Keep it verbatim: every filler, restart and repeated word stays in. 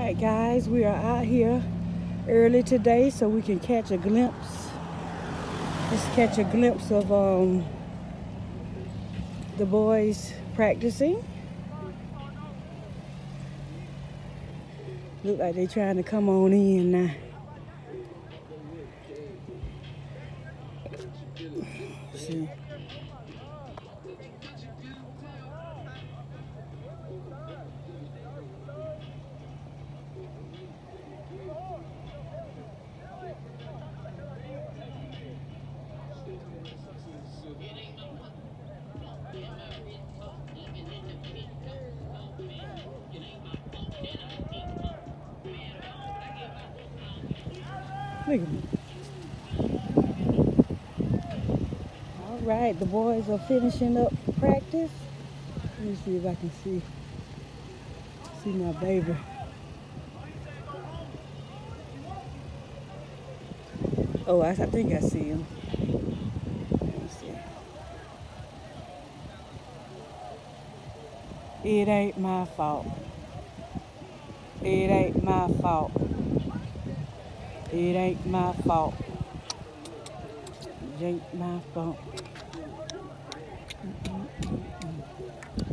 right, guys, we are out here early today so we can catch a glimpse. Just catch a glimpse of um, the boys practicing. Look like they're trying to come on in now. See. Look at me. All right, the boys are finishing up practice. Let me see if I can see see my baby. Oh, I, I think I see him. Let me see. It ain't my fault. It ain't my fault. It ain't my fault. It ain't my fault. Mm-mm-mm-mm.